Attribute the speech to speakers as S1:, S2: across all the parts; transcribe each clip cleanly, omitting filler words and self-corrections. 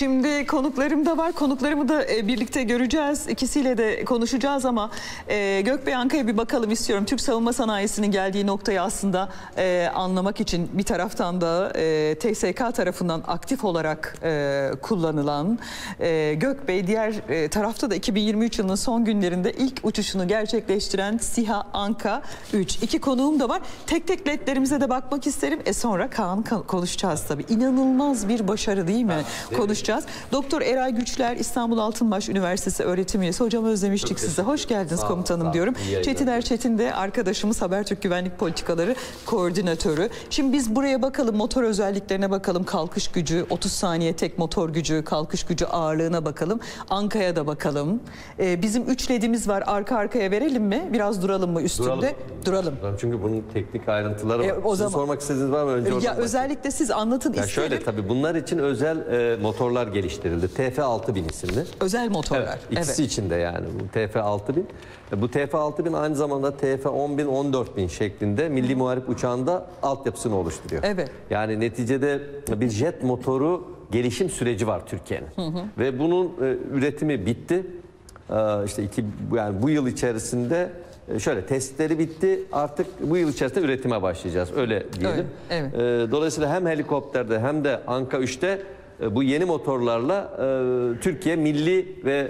S1: Şimdi konuklarım da var. Konuklarımı da birlikte göreceğiz. İkisiyle de konuşacağız ama Gökbey, Anka'ya bir bakalım istiyorum. Türk savunma sanayisinin geldiği noktayı aslında anlamak için bir taraftan da TSK tarafından aktif olarak kullanılan Gökbey, diğer tarafta da 2023 yılının son günlerinde ilk uçuşunu gerçekleştiren SİHA Anka 3. İki konuğum da var. Tek tek ledlerimize de bakmak isterim. Sonra Kaan konuşacağız tabii. İnanılmaz bir başarı değil mi? Konuşacağız. Doktor Eray Güçler, İstanbul Altınbaş Üniversitesi öğretim üyesi. Hocam özlemiştik sizi. Hoş geldiniz komutanım diyorum. Çetiner Çetin de arkadaşımız, Habertürk Güvenlik Politikaları Koordinatörü. Şimdi biz buraya bakalım, motor özelliklerine bakalım. Kalkış gücü, 30 saniye tek motor gücü, kalkış gücü, ağırlığına bakalım. Anka'ya da bakalım. Bizim 3 ledimiz var. Arka arkaya verelim mi? Biraz duralım mı üstünde? Duralım.
S2: Çünkü bunun teknik ayrıntıları var.
S1: O zaman
S2: sormak istediğiniz var mı? Önce
S1: ya özellikle siz anlatın isterim.
S2: Şöyle, tabii bunlar için özel motorlar geliştirildi. TF6000 isimli.
S1: Özel motorlar.
S2: Evet, ikisi için de yani bu TF6000. Bu TF6000 aynı zamanda TF10000, 14000 şeklinde Milli Muharip uçağında altyapısını oluşturuyor.
S1: Evet.
S2: Yani neticede bir jet motoru gelişim süreci var Türkiye'nin. Ve bunun üretimi bitti. İşte yani bu yıl içerisinde şöyle testleri bitti. Artık bu yıl içerisinde üretime başlayacağız. Öyle diyelim.
S1: Evet.
S2: Dolayısıyla hem helikopterde hem de Anka 3'te bu yeni motorlarla Türkiye milli ve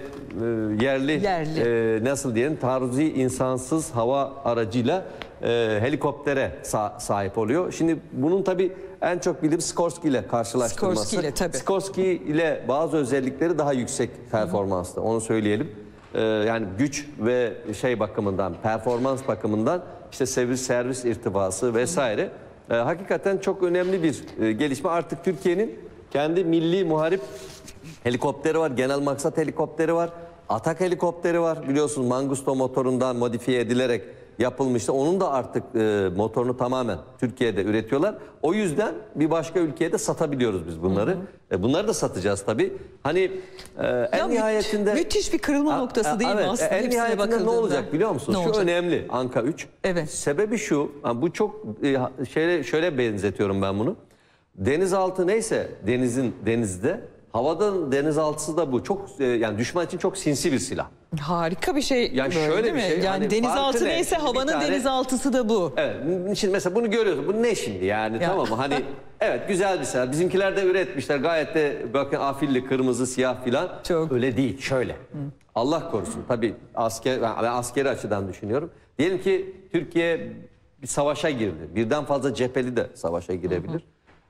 S2: yerli. Nasıl diyelim, taarruzi insansız hava aracıyla helikoptere sahip oluyor. Şimdi bunun tabii en çok bildiğim Sikorsky ile karşılaştırması.
S1: Sikorsky ile tabii.
S2: Sikorsky ile bazı özellikleri daha yüksek performanslı. Onu söyleyelim. Yani güç ve bakımından, performans bakımından, işte servis irtibası vesaire. Hakikaten çok önemli bir gelişme. Artık Türkiye'nin kendi milli muharip helikopteri var, genel maksat helikopteri var, atak helikopteri var. Biliyorsunuz Mangusto motorundan modifiye edilerek yapılmıştı. Onun da artık motorunu tamamen Türkiye'de üretiyorlar. O yüzden bir başka ülkeye de satabiliyoruz biz bunları. Bunları da satacağız tabii. Hani en nihayetinde...
S1: Müthiş bir kırılma noktası değil mi aslında?
S2: En nihayetinde ne olacak biliyor musunuz? Şu önemli, Anka 3.
S1: Evet.
S2: Sebebi şu, bu çok şöyle benzetiyorum ben bunu. Denizaltı neyse denizde, havadan denizaltısı da bu. Çok yani düşman için çok sinsi bir silah.
S1: Harika bir şey.
S2: Yani
S1: böyle,
S2: şöyle
S1: değil
S2: bir
S1: mi?
S2: şey.
S1: Yani
S2: hani
S1: denizaltı neyse havanın denizaltısı da bu.
S2: Evet. Şimdi mesela bunu görüyoruz. Bu ne şimdi yani, tamam mı? Hani evet, güzel bir silah. Bizimkiler de üretmişler. Gayet de bakın afilli, kırmızı, siyah filan.
S1: Çok.
S2: Öyle değil. Şöyle. Allah korusun. Tabii ben askeri açıdan düşünüyorum. Diyelim ki Türkiye bir savaşa girdi. Birden fazla cepheli de savaşa girebilir.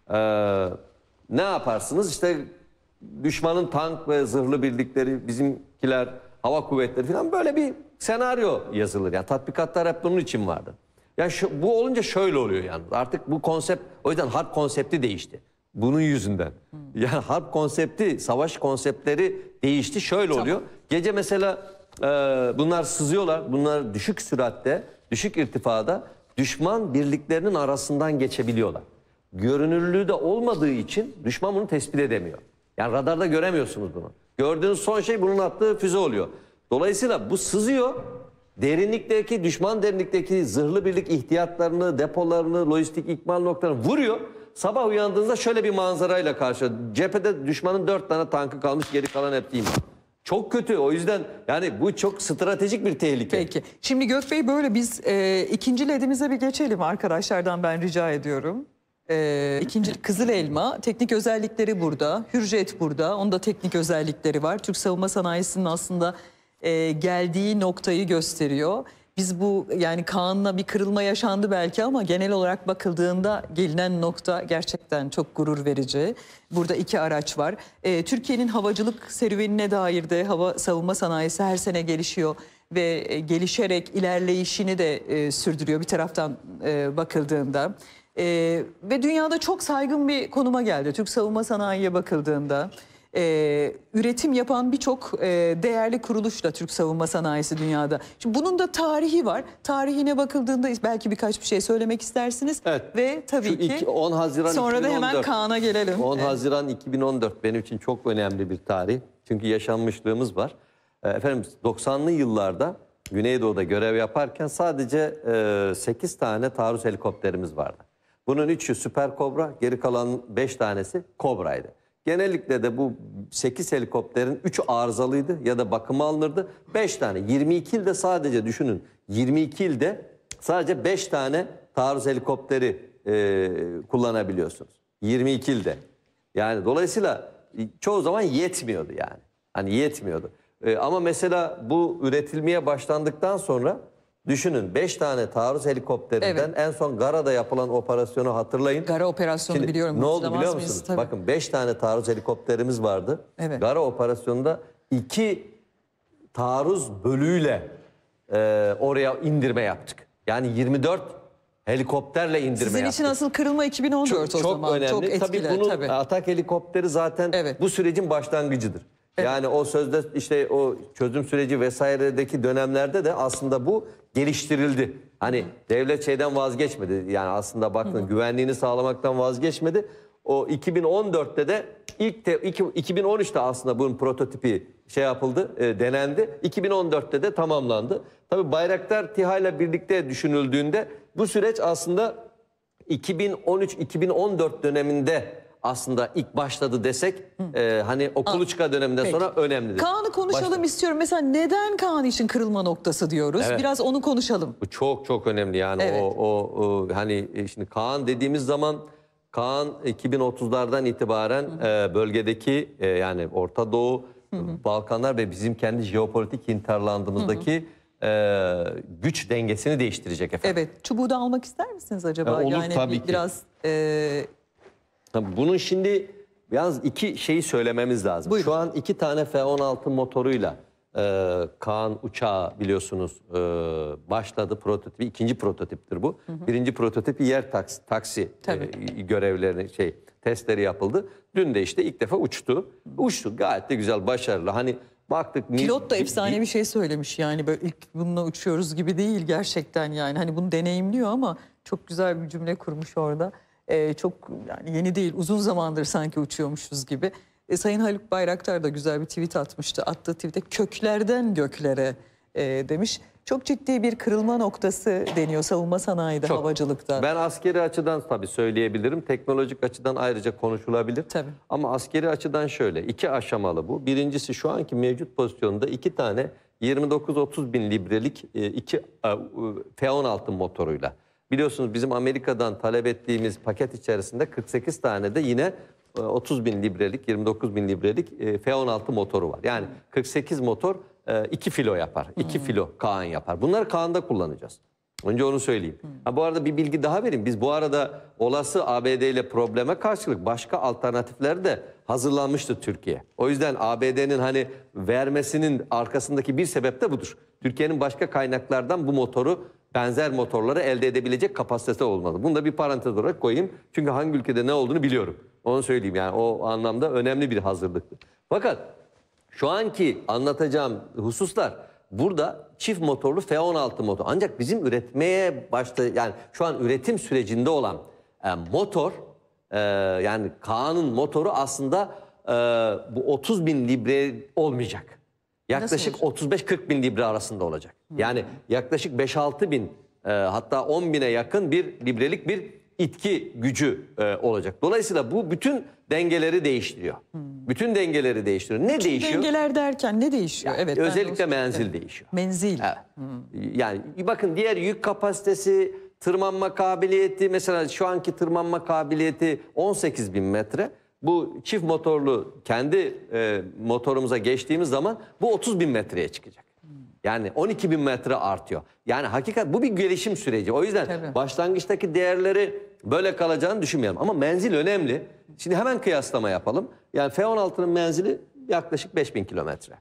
S2: Ne yaparsınız? İşte düşmanın tank ve zırhlı birlikleri, bizimkiler hava kuvvetleri falan, böyle bir senaryo yazılır. Yani tatbikatlar hep bunun için vardı. Yani bu olunca şöyle oluyor yani. Artık bu konsept, o yüzden harp konsepti değişti. Bunun yüzünden. Yani harp konsepti, savaş konseptleri değişti. Şöyle oluyor. Gece mesela bunlar sızıyorlar. Bunlar düşük süratte, düşük irtifada düşman birliklerinin arasından geçebiliyorlar. Görünürlüğü de olmadığı için düşman bunu tespit edemiyor. Yani radarda göremiyorsunuz bunu. Gördüğünüz son şey bunun attığı füze oluyor. Dolayısıyla bu sızıyor. Düşman derinlikteki zırhlı birlik ihtiyatlarını, depolarını, lojistik ikmal noktalarını vuruyor. Sabah uyandığınızda şöyle bir manzarayla karşı. Cephede düşmanın 4 tane tankı kalmış, geri kalan hep değil. Çok kötü. O yüzden yani bu çok stratejik bir tehlike.
S1: Peki. Şimdi Gökbey, böyle biz ikinci ledimize bir geçelim, arkadaşlardan ben rica ediyorum. İkinci Kızıl Elma, teknik özellikleri burada. Hürjet burada, onun da teknik özellikleri var. Türk savunma sanayisinin aslında geldiği noktayı gösteriyor. Biz bu, yani Kaan'la bir kırılma yaşandı belki ama genel olarak bakıldığında gelinen nokta gerçekten çok gurur verici. Burada iki araç var. Türkiye'nin havacılık serüvenine dair de hava savunma sanayisi her sene gelişiyor ve gelişerek ilerleyişini de sürdürüyor bir taraftan bakıldığında. Ve dünyada çok saygın bir konuma geldi. Türk savunma sanayiye bakıldığında üretim yapan birçok değerli kuruluşla Türk savunma sanayisi dünyada. Şimdi bunun da tarihi var. Tarihine bakıldığında belki birkaç bir şey söylemek istersiniz.
S2: Evet.
S1: Ve tabii ki
S2: 10 Haziran
S1: sonra
S2: 2014.
S1: da hemen Kaan'a gelelim.
S2: 10 Haziran 2014 benim için çok önemli bir tarih. Çünkü yaşanmışlığımız var. Efendim 90'lı yıllarda Güneydoğu'da görev yaparken sadece 8 tane taarruz helikopterimiz vardı. Bunun 3'ü Süper Kobra, geri kalan 5 tanesi Kobra'ydı. Genellikle de bu 8 helikopterin 3'ü arızalıydı ya da bakıma alınırdı. 5 tane 22 ilde sadece düşünün 22 ilde sadece 5 tane taarruz helikopteri kullanabiliyorsunuz. 22 ilde. Yani dolayısıyla çoğu zaman yetmiyordu yani. Hani yetmiyordu. Ama mesela bu üretilmeye başlandıktan sonra düşünün 5 tane taarruz helikopterinden en son Gara'da yapılan operasyonu hatırlayın.
S1: Gara operasyonu
S2: Şimdi,
S1: biliyorum.
S2: ne oldu biliyor
S1: mıyız?
S2: musunuz?
S1: Tabii.
S2: Bakın 5 tane taarruz helikopterimiz vardı.
S1: Evet.
S2: Gara operasyonunda 2 taarruz bölüğüyle oraya indirme yaptık. Yani 24 helikopterle indirme
S1: Sizin
S2: yaptık.
S1: için asıl kırılma 2014 o
S2: Çok
S1: zaman.
S2: önemli.
S1: Çok etkili.
S2: Tabii bunun atak helikopteri zaten bu sürecin başlangıcıdır. Evet. Yani o sözde işte o çözüm süreci vesairedeki dönemlerde de aslında bu geliştirildi. Hani devlet şeyden vazgeçmedi. Yani aslında bakın güvenliğini sağlamaktan vazgeçmedi. O 2014'te de 2013'te aslında bunun prototipi şey yapıldı, denendi. 2014'te de tamamlandı. Tabii Bayraktar TİHA ile birlikte düşünüldüğünde bu süreç aslında 2013-2014 döneminde aslında ilk başladı desek hani o kuluçka döneminden sonra önemlidir.
S1: Kaan'ı konuşalım istiyorum. Mesela neden Kaan için kırılma noktası diyoruz?
S2: Evet.
S1: Biraz onu konuşalım.
S2: Bu çok çok önemli yani hani şimdi Kaan dediğimiz zaman Kaan 2030'lardan itibaren bölgedeki yani Orta Doğu, Balkanlar ve bizim kendi jeopolitik hinterlandımızdaki güç dengesini değiştirecek efendim.
S1: Evet. Çubuğu da almak ister misiniz acaba?
S2: Olur
S1: yani
S2: tabii ki.
S1: Biraz
S2: Bunun şimdi yalnız iki şeyi söylememiz lazım.
S1: Buyurun.
S2: Şu an 2 tane F-16 motoruyla Kaan uçağı biliyorsunuz başladı prototipi. İkinci prototiptir bu. Birinci prototipi yer taksi görevlerini testleri yapıldı. Dün de işte ilk defa uçtu. Uçtu gayet de güzel, başarılı. Hani baktık.
S1: Pilot da efsane bir şey söylemiş yani böyle ilk bununla uçuyoruz gibi değil gerçekten yani. Hani bunu deneyimliyor ama çok güzel bir cümle kurmuş orada. Çok yani yeni değil, uzun zamandır sanki uçuyormuşuz gibi. Sayın Haluk Bayraktar da güzel bir tweet atmıştı. Attığı tweette köklerden göklere demiş. Çok ciddi bir kırılma noktası deniyor savunma sanayide, havacılıkta.
S2: Ben askeri açıdan tabii söyleyebilirim. Teknolojik açıdan ayrıca konuşulabilir.
S1: Tabii.
S2: Ama askeri açıdan şöyle 2 aşamalı bu. Birincisi şu anki mevcut pozisyonda 2 tane 29-30 bin librelik 2 F-16 motoruyla. Biliyorsunuz bizim Amerika'dan talep ettiğimiz paket içerisinde 48 tane de yine 30 bin librelik, 29 bin librelik F-16 motoru var. Yani 48 motor 2 filo yapar. 2 filo Kaan yapar. Bunları Kaan'da kullanacağız. Önce onu söyleyeyim. Bu arada bir bilgi daha vereyim. Biz bu arada olası ABD ile probleme karşılık başka alternatifler de hazırlanmıştı Türkiye. O yüzden ABD'nin hani vermesinin arkasındaki bir sebep de budur. Türkiye'nin başka kaynaklardan bu motoru, benzer motorları elde edebilecek kapasitesi olmalı. Bunu da bir parantez olarak koyayım. Çünkü hangi ülkede ne olduğunu biliyorum. Onu söyleyeyim yani o anlamda önemli bir hazırlıktı. Fakat şu anki anlatacağım hususlar burada çift motorlu F-16 motor. Ancak bizim üretmeye yani şu an üretim sürecinde olan motor yani Kaan'ın motoru aslında bu 30 bin libre olmayacak. Yaklaşık 35-40 bin libre arasında olacak. Yani yaklaşık 5-6 bin hatta 10 bine yakın bir librelik bir itki gücü olacak. Dolayısıyla bu bütün dengeleri değiştiriyor. Bütün dengeleri değiştiriyor. Ne değişiyor?
S1: Dengeler derken ne değişiyor?
S2: Yani özellikle menzil değişiyor.
S1: Menzil.
S2: Evet. Yani bakın diğer yük kapasitesi, tırmanma kabiliyeti, mesela şu anki tırmanma kabiliyeti 18 bin metre. Bu çift motorlu kendi motorumuza geçtiğimiz zaman bu 30 bin metreye çıkacak. Yani 12 bin metre artıyor. Yani hakikat bu bir gelişim süreci. O yüzden başlangıçtaki değerleri böyle kalacağını düşünmeyelim. Ama menzil önemli. Şimdi hemen kıyaslama yapalım. Yani F-16'nın menzili yaklaşık 5000 kilometre.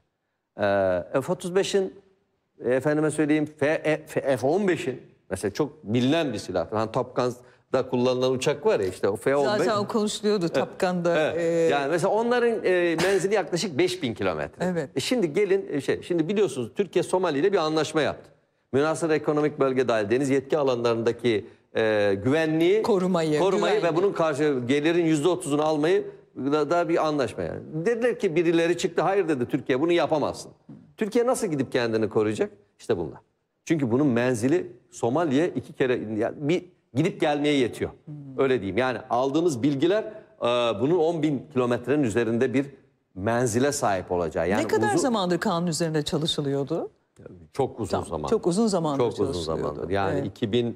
S2: F-35'in efendime söyleyeyim F-15'in mesela çok bilinen bir silah. Hani Top Gun'da kullanılan uçak var ya işte o F-15.
S1: Zaten o konuşuluyordu Top Gun'da.
S2: Yani mesela onların menzili yaklaşık 5000 kilometre.
S1: Evet.
S2: Şimdi gelin şimdi biliyorsunuz Türkiye Somali ile bir anlaşma yaptı. Münhasır ekonomik bölge dahil deniz yetki alanlarındaki güvenliği korumayı ve bunun karşı gelirin %30'unu almayı da bir anlaşma yani. Dediler ki birileri çıktı hayır dedi Türkiye bunu yapamazsın. Türkiye nasıl gidip kendini koruyacak? İşte bunlar. Çünkü bunun menzili Somali'ye 2 kere yani bir gidip gelmeye yetiyor. Öyle diyeyim. Yani aldığımız bilgiler bunun 10.000 kilometrenin üzerinde bir menzile sahip olacağı. Yani
S1: ne kadar zamandır kanun üzerinde çalışılıyordu?
S2: Çok uzun
S1: Tamam,
S2: zaman.
S1: çok uzun zamandır
S2: Çok uzun
S1: çalışılıyordu.
S2: zamandır. Yani
S1: Evet.
S2: 2000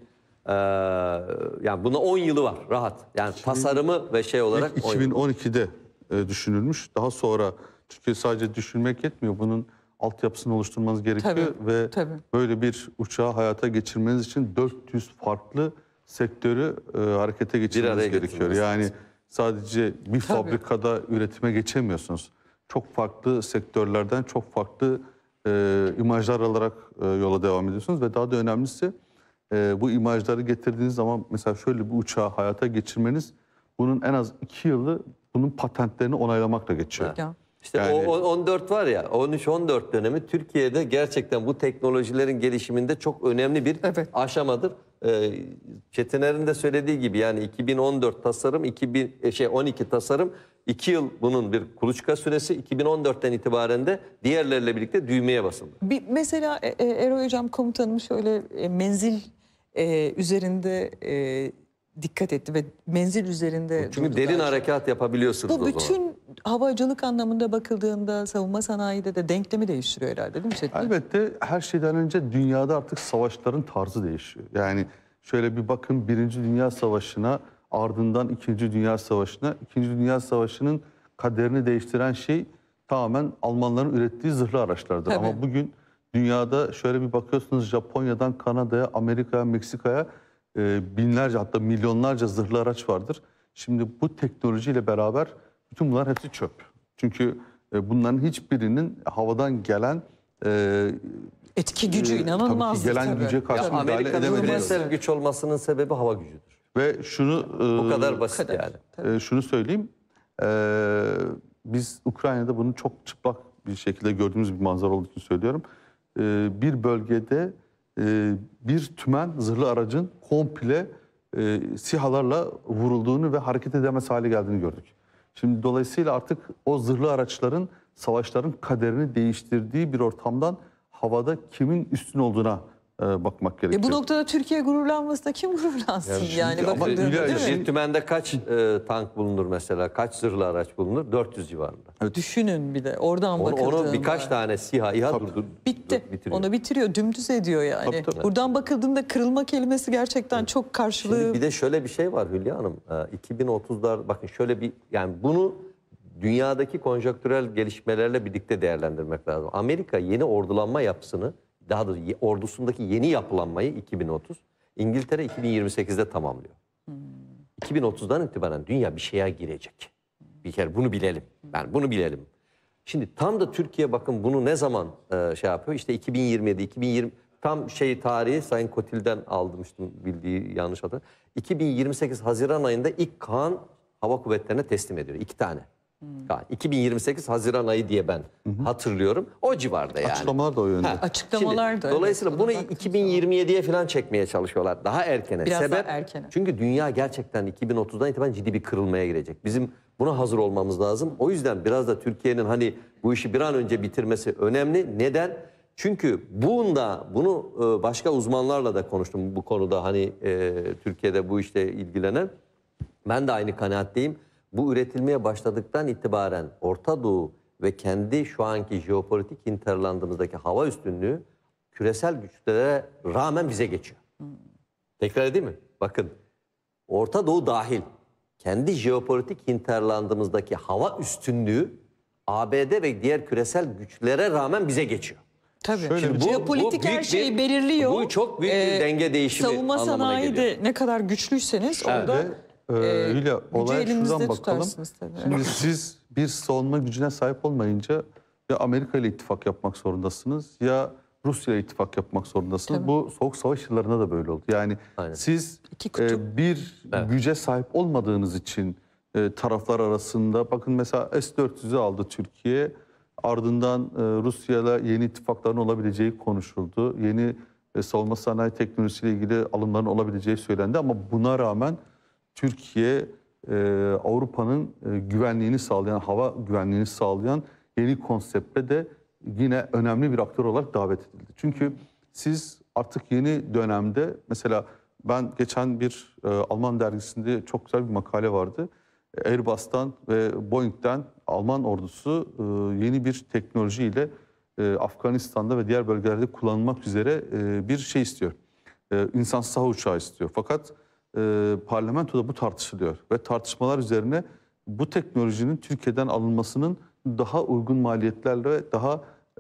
S2: yani buna 10 yılı var rahat. Yani tasarımı ve şey olarak
S3: İlk
S2: 10 yılı.
S3: 2012'de düşünülmüş. Daha sonra çünkü sadece düşünmek yetmiyor. Bunun altyapısını oluşturmanız gerekiyor ve böyle bir uçağı hayata geçirmeniz için 400 farklı sektörü harekete geçirmeniz gerekiyor. Yani sadece bir fabrikada üretime geçemiyorsunuz. Çok farklı sektörlerden çok farklı imajlar alarak yola devam ediyorsunuz ve daha da önemlisi bu imajları getirdiğiniz zaman mesela şöyle bir uçağı hayata geçirmeniz bunun en az 2 yılı bunun patentlerini onaylamakla geçiyor.
S1: Ya.
S2: İşte
S3: Yani-
S2: o 14 var ya 13-14 dönemi Türkiye'de gerçekten bu teknolojilerin gelişiminde çok önemli bir aşamadır. Çetiner'in de söylediği gibi yani 2014 tasarım 12 tasarım 2 yıl bunun bir kuluçka süresi 2014'ten itibaren de diğerleriyle birlikte düğmeye basıldı.
S1: Mesela Eroy Hocam komutanım şöyle menzil üzerinde dikkat etti ve menzil üzerinde
S2: Çünkü
S1: durdu
S2: derin
S1: bence.
S2: harekat yapabiliyorsunuz
S1: Bu
S2: o zaman.
S1: bütün havacılık anlamında bakıldığında savunma sanayide de denklemi değiştiriyor herhalde değil mi Çetin?
S3: Elbette her şeyden önce dünyada artık savaşların tarzı değişiyor. Yani şöyle bir bakın Birinci Dünya Savaşı'na ardından İkinci Dünya Savaşı'na. İkinci Dünya Savaşı'nın kaderini değiştiren şey tamamen Almanların ürettiği zırhlı araçlardır.
S1: Tabii.
S3: Ama bugün dünyada şöyle bir bakıyorsunuz Japonya'dan Kanada'ya, Amerika'ya, Meksika'ya binlerce hatta milyonlarca zırhlı araç vardır. Şimdi bu teknolojiyle beraber bütün bunlar hepsi çöp. Çünkü bunların hiçbirinin havadan gelen
S1: Etki gücü inanılmaz.
S3: tabii ki gelen güce karşı müdahale
S2: Amerika'nın
S3: edemediğiniz.
S2: küresel güç olmasının sebebi hava gücüdür.
S3: Ve şunu
S2: Bu kadar basit yani.
S3: şunu söyleyeyim. Biz Ukrayna'da bunu çok çıplak bir şekilde gördüğümüz bir manzara olduğu için söylüyorum. Bir bölgede bir tümen zırhlı aracın komple SİHA'larla vurulduğunu ve hareket edemez hale geldiğini gördük. Şimdi dolayısıyla artık o zırhlı araçların savaşların kaderini değiştirdiği bir ortamdan havada kimin üstün olduğuna bakmak gerekiyor.
S1: Bu noktada Türkiye gururlanması da kim gururlansın yani
S3: ama
S1: bakıldığında
S3: Hülya
S1: değil mi?
S2: Bir tümende kaç tank bulunur mesela? Kaç zırhlı araç bulunur? 400 civarında.
S1: Düşünün bir de oradan bakıldığında.
S2: Onu birkaç tane SİHA, İHA
S1: Bitti.
S2: bitiriyor.
S1: Onu bitiriyor, dümdüz ediyor yani.
S3: Tabii.
S1: Buradan bakıldığında kırılma kelimesi gerçekten çok karşılığı...
S2: Şimdi bir de şöyle bir şey var Hülya Hanım. 2030'lar bakın şöyle bir yani bunu dünyadaki konjonktürel gelişmelerle birlikte değerlendirmek lazım. Amerika yeni ordulanma yapısını daha doğrusu ordusundaki yeni yapılanmayı 2030, İngiltere 2028'de tamamlıyor. 2030'dan itibaren dünya bir şeye girecek. Bir kere bunu bilelim. Yani bunu bilelim. Şimdi tam da Türkiye bakın bunu ne zaman şey yapıyor? İşte 2027, 2020 tam tarihi Sayın Kotil'den almıştım bildiği yanlış hatırlamıyorum. 2028 Haziran ayında ilk Kaan Hava Kuvvetleri'ne teslim ediyor. 2 tane. 2028 Haziran ayı diye ben hatırlıyorum. O civarda yani.
S3: Açıklamalar da o yönde.
S1: Açıklamalar da.
S2: Dolayısıyla
S1: evet,
S2: bunu
S1: ona baktığım
S2: 2027'ye falan çekmeye çalışıyorlar. Daha erkene.
S1: Biraz
S2: Sebep,
S1: daha erkene.
S2: çünkü dünya gerçekten 2030'dan itibaren ciddi bir kırılmaya girecek. Bizim buna hazır olmamız lazım. O yüzden biraz da Türkiye'nin hani bu işi bir an önce bitirmesi önemli. Neden? Çünkü bunu başka uzmanlarla da konuştum bu konuda hani Türkiye'de bu işle ilgilenen. Ben de aynı kanaatteyim. Bu üretilmeye başladıktan itibaren Orta Doğu ve kendi şu anki jeopolitik hinterlandımızdaki hava üstünlüğü küresel güçlere rağmen bize geçiyor. Tekrar edeyim mi? Bakın Orta Doğu dahil kendi jeopolitik hinterlandımızdaki hava üstünlüğü ABD ve diğer küresel güçlere rağmen bize geçiyor.
S1: Tabii.
S3: Şöyle
S1: Şimdi
S3: bu-
S1: jeopolitik
S2: bu
S1: her
S2: büyük
S1: şeyi
S2: bir-
S1: belirliyor.
S2: bu çok büyük bir denge değişimi
S1: Savunma
S2: anlamına
S1: sanayi
S2: geliyor.
S1: de ne kadar güçlüyseniz orada
S3: Hülya
S1: gücü
S3: olaya
S1: elinizde
S3: şuradan bakalım.
S1: tutarsınız tabii.
S3: Şimdi siz bir savunma gücüne sahip olmayınca ya Amerika ile ittifak yapmak zorundasınız ya Rusya ile ittifak yapmak zorundasınız.
S1: Tabii.
S3: Bu Soğuk Savaş yıllarında da böyle oldu. Yani
S2: Aynen.
S3: siz
S1: İki kutup.
S3: bir güce sahip olmadığınız için taraflar arasında bakın mesela S-400'ü aldı Türkiye. Ardından Rusya'yla yeni ittifakların olabileceği konuşuldu. Yeni savunma sanayi teknolojisiyle ilgili alımların olabileceği söylendi. Ama buna rağmen Türkiye Avrupa'nın güvenliğini sağlayan, hava güvenliğini sağlayan yeni konsepte de yine önemli bir aktör olarak davet edildi. Çünkü siz artık yeni dönemde mesela ben geçen bir Alman dergisinde çok güzel bir makale vardı. Airbus'tan ve Boeing'den Alman ordusu yeni bir teknolojiyle Afganistan'da ve diğer bölgelerde kullanılmak üzere bir şey istiyor. İnsansız hava uçağı istiyor. Fakat parlamentoda bu tartışılıyor ve tartışmalar üzerine bu teknolojinin Türkiye'den alınmasının daha uygun maliyetlerle ve daha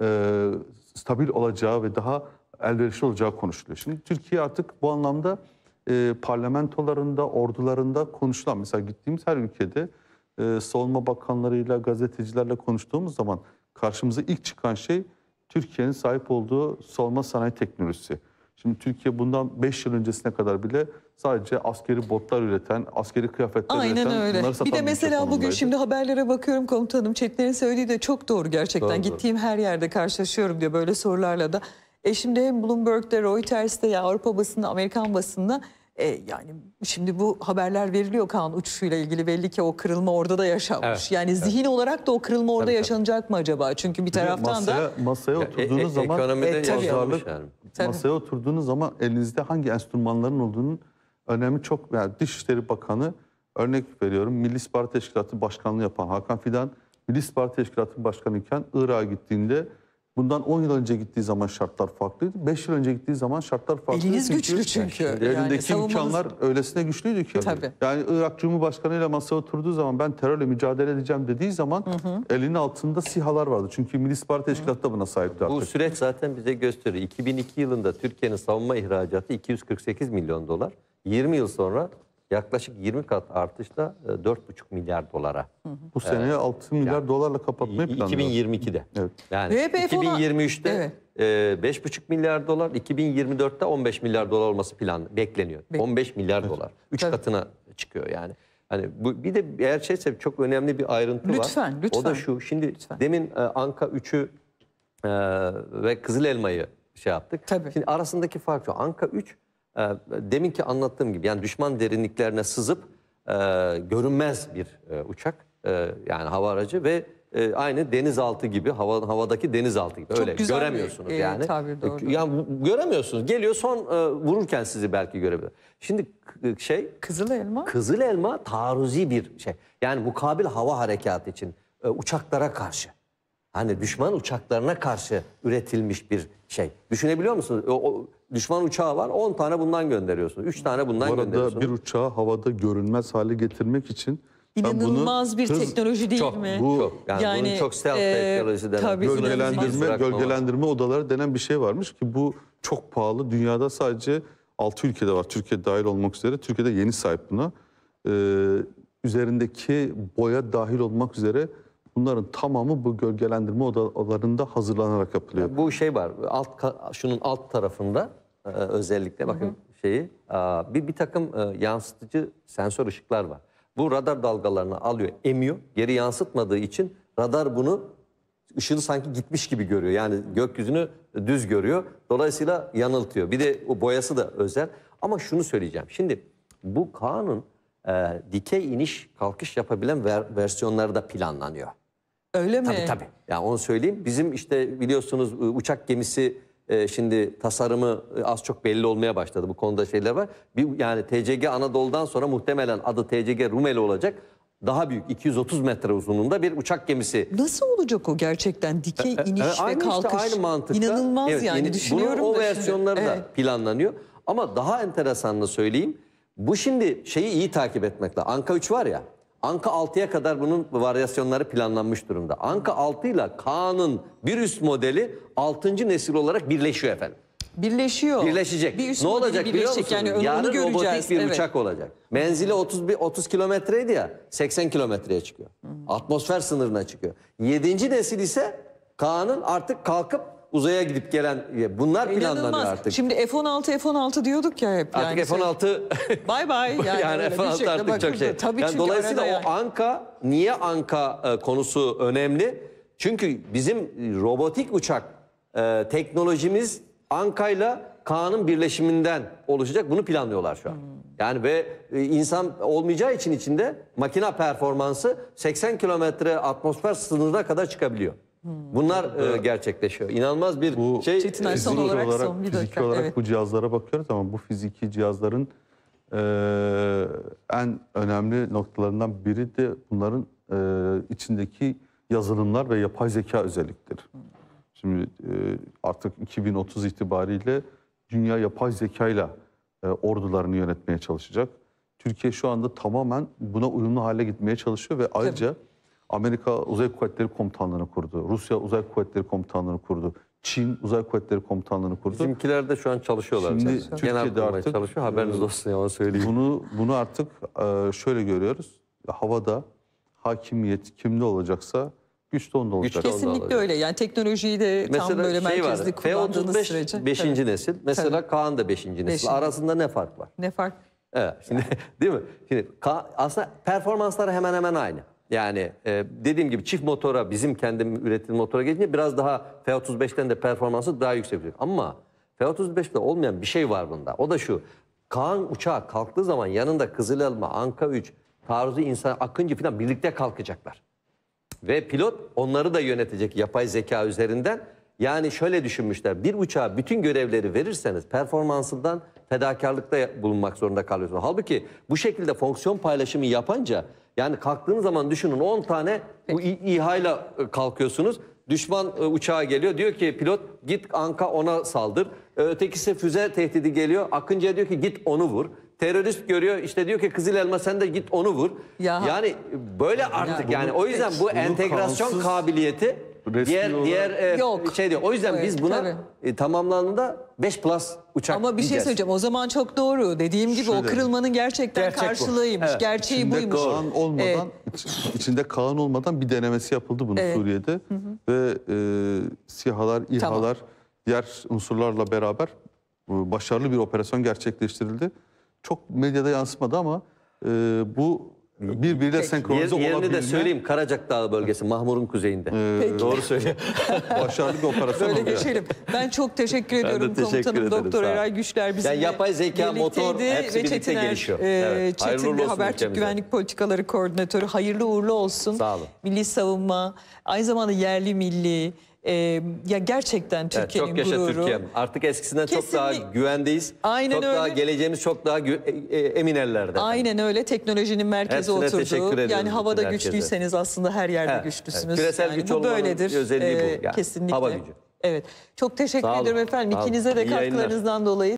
S3: stabil olacağı ve daha elverişli olacağı konuşuluyor. Şimdi Türkiye artık bu anlamda parlamentolarında, ordularında konuşulan, mesela gittiğimiz her ülkede savunma bakanlarıyla, gazetecilerle konuştuğumuz zaman karşımıza ilk çıkan şey Türkiye'nin sahip olduğu savunma sanayi teknolojisi. Şimdi Türkiye bundan 5 yıl öncesine kadar bile sadece askeri botlar üreten, askeri kıyafetler
S1: Aynen
S3: üreten,
S1: öyle.
S3: bunları satan
S1: Bir de mesela bugün
S3: konumdaydı.
S1: şimdi haberlere bakıyorum, komutanım Çetin'in söylediği de çok doğru gerçekten.
S2: Doğru.
S1: Gittiğim her yerde karşılaşıyorum diyor böyle sorularla da. Şimdi hem Bloomberg'de, Reuters'te, ya Avrupa basında, Amerikan basında yani şimdi bu haberler veriliyor Kaan uçuşuyla ilgili, belli ki o kırılma orada da yaşanmış.
S2: Evet,
S1: Yani zihin olarak da o kırılma orada
S2: Tabii.
S1: yaşanacak mı acaba? Çünkü bir taraftan da
S3: masaya oturduğunuz zaman
S2: ekonomide
S1: tabii.
S2: yaşanmış yani.
S1: Tabii.
S3: masaya oturduğunuz zaman elinizde hangi enstrümanların olduğunun önemi çok. Yani Dışişleri Bakanı, örnek veriyorum, Milli İstihbarat Teşkilatı Başkanlığı yapan Hakan Fidan, Milli İstihbarat Teşkilatı Başkanı iken Irak'a gittiğinde bundan 10 yıl önce gittiği zaman şartlar farklıydı. 5 yıl önce gittiği zaman şartlar farklıydı.
S1: eliniz güçlü çünkü.
S3: Elindeki
S1: savunmanız-
S3: imkanlar öylesine güçlüydü ki.
S1: Tabii.
S3: Yani Irak Cumhurbaşkanı ile masaya oturduğu zaman ben terörle mücadele edeceğim dediği zaman elinin altında SİHA'lar vardı. Çünkü Milli İstihbarat Teşkilatı da buna sahipti
S2: Bu
S3: artık.
S2: süreç zaten bize gösteriyor. 2002 yılında Türkiye'nin savunma ihracatı 248 milyon dolar. 20 yıl sonra yaklaşık 20 kat artışla 4,5 milyar dolara.
S3: Bu seneye 6 milyar dolarla kapatmayı planlıyor.
S2: 2022'de.
S3: Evet.
S2: Yani
S1: Ve hep ona-
S2: 2023'te 5,5 milyar dolar, 2024'te 15 milyar dolar olması bekleniyor. 15 milyar dolar. 3
S1: Tabii.
S2: katına çıkıyor yani. Hani bu bir de eğer şeyse çok önemli bir ayrıntı
S1: Lütfen,
S2: var.
S1: lütfen.
S2: O da şu. Şimdi
S1: Lütfen.
S2: demin Anka 3'ü ve Kızıl Elma'yı şey yaptık.
S1: Tabii.
S2: Şimdi arasındaki fark şu. Anka 3 deminki anlattığım gibi yani düşman derinliklerine sızıp görünmez bir uçak, yani hava aracı ve aynı denizaltı gibi, havadaki denizaltı gibi.
S1: Çok
S2: Öyle
S1: güzel bir,
S2: göremiyorsunuz yani.
S1: tabir, doğru.
S2: Yani göremiyorsunuz. Geliyor son vururken sizi belki görebilir. Şimdi
S1: Kızıl elma.
S2: Kızıl Elma taarruzi bir şey. Yani mukabil hava harekatı için uçaklara karşı. Hani düşman uçaklarına karşı üretilmiş bir şey. Düşünebiliyor musunuz? O düşman uçağı var, 10 tane bundan gönderiyorsunuz. 3 tane bundan
S3: Bu arada
S2: gönderiyorsunuz.
S3: bir uçağı havada görünmez hale getirmek için ben
S1: İnanılmaz bir teknoloji değil
S2: çok,
S1: mi?
S3: bu-
S2: çok. Yani bunun çok stealth teknolojisi denen.
S1: tabii,
S2: Gözüne
S1: inanılmaz.
S2: iz bırakma
S3: gölgelendirme odaları denen bir şey varmış ki bu çok pahalı. Dünyada sadece 6 ülkede var. Türkiye dahil olmak üzere. Türkiye'de yeni sahip buna. Üzerindeki boya dahil olmak üzere bunların tamamı bu gölgelendirme odalarında hazırlanarak yapılıyor.
S2: Bu şey var. Şunun alt tarafında özellikle bakın şeyi bir takım yansıtıcı sensör ışıklar var. Bu radar dalgalarını alıyor, emiyor. Geri yansıtmadığı için radar bunu ışını sanki gitmiş gibi görüyor. Yani gökyüzünü düz görüyor. Dolayısıyla yanıltıyor. Bir de o boyası da özel. Ama şunu söyleyeceğim. Şimdi bu Kaan'ın dikey iniş kalkış yapabilen versiyonları da planlanıyor.
S1: Öyle mi?
S2: Tabii. Yani onu söyleyeyim. Bizim işte biliyorsunuz uçak gemisi şimdi tasarımı az çok belli olmaya başladı. Bu konuda şeyler var. Yani TCG Anadolu'dan sonra muhtemelen adı TCG Rumeli olacak. Daha büyük 230 metre uzunluğunda bir uçak gemisi.
S1: Nasıl olacak o gerçekten? Dikey iniş ve
S2: Aynı
S1: kalkış.
S2: işte aynı mantıkta.
S1: İnanılmaz
S2: Evet,
S1: yani düşünüyorum
S2: bunun o
S1: da
S2: versiyonları
S1: şimdi.
S2: da
S1: Evet.
S2: planlanıyor. Ama daha enteresanını söyleyeyim. Bu şimdi şeyi iyi takip etmekle. Anka 3 var ya. Anka 6'ya kadar bunun varyasyonları planlanmış durumda. Anka 6 ile Kaan'ın bir üst modeli 6. nesil olarak birleşiyor efendim.
S1: Birleşiyor.
S2: Birleşecek.
S1: Bir üst
S2: Ne
S1: modeli
S2: olacak biliyor
S1: birleşecek.
S2: musunuz?
S1: Yani onu
S2: Yarın
S1: göreceğiz.
S2: robotik bir
S1: Evet.
S2: uçak olacak. Menzili 30 kilometreydi ya, 80 kilometreye çıkıyor. Atmosfer sınırına çıkıyor. 7. nesil ise Kaan'ın artık kalkıp uzaya gidip gelen, bunlar planlanıyor
S1: İnanılmaz.
S2: artık.
S1: Şimdi F-16 diyorduk ya hep.
S2: Artık
S1: yani
S2: F-16
S1: Bay bay.
S2: yani
S1: öyle bir
S2: F-16
S1: şekilde
S2: artık çok
S1: bakıldı.
S2: şey.
S1: Tabii
S2: Yani
S1: çünkü
S2: dolayısıyla
S1: arada
S2: o
S1: yani.
S2: Anka, niye Anka konusu önemli? Çünkü bizim robotik uçak teknolojimiz Anka'yla Kaan'ın birleşiminden oluşacak. Bunu planlıyorlar şu an. Yani ve insan olmayacağı için içinde makina performansı 80 kilometre atmosfer sınırına kadar çıkabiliyor. Bunlar gerçekleşiyor. İnanılmaz bir
S3: Bu
S2: şey.
S1: Çetin Ay, son
S3: fiziki
S1: olarak
S3: olarak,
S1: son bir
S3: fiziki
S1: dakika,
S3: olarak
S1: evet.
S3: bu cihazlara bakıyoruz ama bu fiziki cihazların en önemli noktalarından biri de bunların içindeki yazılımlar ve yapay zeka özellikleri. Şimdi artık 2030 itibariyle dünya yapay zekayla ordularını yönetmeye çalışacak. Türkiye şu anda tamamen buna uyumlu hale gitmeye çalışıyor ve ayrıca Amerika Uzay Kuvvetleri Komutanlığı'nı kurdu. Rusya Uzay Kuvvetleri Komutanlığı'nı kurdu. Çin Uzay Kuvvetleri Komutanlığı'nı kurdu.
S2: Bizimkiler de şu an çalışıyorlar.
S3: Şimdi
S2: zaten.
S3: Türkiye'de artık
S2: çalışıyor. Haberiniz olsun ya, onu söyleyeyim.
S3: Bunu artık şöyle görüyoruz. Havada hakimiyet kimde olacaksa güç de onda olacak.
S1: Kesinlikle öyle. Yani teknolojiyi de tam
S2: mesela
S1: böyle
S2: şey
S1: merkezli
S2: var,
S1: kullandığınız
S2: F-35
S1: sürece.
S2: 5.
S1: Tabii.
S2: nesil. Mesela Kaan da 5. nesil.
S1: Beşinci.
S2: Arasında ne fark var?
S1: Ne fark?
S2: Evet, şimdi değil mi? Şimdi aslında performansları hemen hemen aynı. Yani dediğim gibi çift motora, bizim kendi üretim motora gelince biraz daha F-35'ten de performansı daha yüksek oluyor. Ama F-35'te olmayan bir şey var bunda. O da şu: Kaan uçağı kalktığı zaman yanında Kızıl Elma, Anka 3, Taarruzu İnsan, Akıncı falan birlikte kalkacaklar. Ve pilot onları da yönetecek yapay zeka üzerinden. Yani şöyle düşünmüşler: bir uçağa bütün görevleri verirseniz performansından fedakarlıkta bulunmak zorunda kalıyorsunuz. Halbuki bu şekilde fonksiyon paylaşımı yapınca, yani kalktığınız zaman düşünün 10 tane İHA ile kalkıyorsunuz. Düşman uçağı geliyor, diyor ki pilot git Anka ona saldır. Ötekisi füze tehdidi geliyor, Akıncı'ya diyor ki git onu vur. Terörist görüyor, işte diyor ki Kızıl Elma sen de git onu vur. Yani böyle artık, yani o yüzden bu entegrasyon kabiliyeti diğer
S1: Yok.
S2: şey diyor. O yüzden biz buna
S1: Tabii.
S2: tamamlandığında 5 plus uçak
S1: Ama bir şey
S2: diyeceğiz.
S1: söyleyeceğim. O zaman çok doğru. Dediğim gibi o kırılmanın gerçekten
S2: Gerçek bu.
S1: karşılığıymış.
S2: Evet.
S1: Gerçeği
S3: İçinde
S1: buymuş.
S3: Kaan olmadan, içinde Kaan olmadan bir denemesi yapıldı bunu Suriye'de. Ve SİHA'lar, İHA'lar, diğer unsurlarla beraber başarılı bir operasyon gerçekleştirildi. Çok medyada yansımadı ama bu birbiriyle senkronize
S2: Yerini de
S3: olabilme
S2: söyleyeyim: Karacak Dağı bölgesi, Mahmur'un kuzeyinde. Doğru söylüyor.
S3: başarılı bir operasyon
S1: Böyle
S3: oldu.
S1: geçelim. Ben çok teşekkür ediyorum
S2: teşekkür
S1: komutanım.
S2: ederim,
S1: Doktor
S2: sağ ol.
S1: Eray Güçler bizimle
S2: Yani yapay zeka, motor,
S1: birlikteydi
S2: hepsi
S1: ve
S2: birlikte
S1: Çetiner,
S2: gelişiyor. Evet. Hayırlı
S1: Çetin
S2: uğurlu
S1: de
S2: olsun
S1: Habertürk
S2: ülkemize.
S1: Güvenlik Politikaları Koordinatörü. Hayırlı uğurlu olsun.
S2: Sağ olun.
S1: Milli savunma, aynı zamanda yerli milli. Ya gerçekten Türkiye'nin
S2: çok yaşa
S1: gururu.
S2: Türkiye'm. Artık eskisinden çok daha güvendeyiz.
S1: Aynen
S2: çok daha
S1: öyle.
S2: geleceğimiz çok daha emin ellerde.
S1: Aynen öyle, teknolojinin merkeze
S2: Hepsine teşekkür
S1: oturduğu.
S2: ediyoruz
S1: Yani havada
S2: bütün herkese.
S1: güçlüyseniz aslında her yerde
S2: Evet,
S1: güçlüsünüz.
S2: evet. Küresel
S1: Yani
S2: güç
S1: bu
S2: olmanın
S1: böyledir.
S2: özelliği bu. Yani
S1: Kesinlikle.
S2: hava gücü.
S1: Evet. Çok teşekkür
S2: Sağ olun.
S1: ederim efendim.
S2: Sağ olun.
S1: İkinize de
S2: İyi yayınlar.
S1: katkılarınızdan dolayı.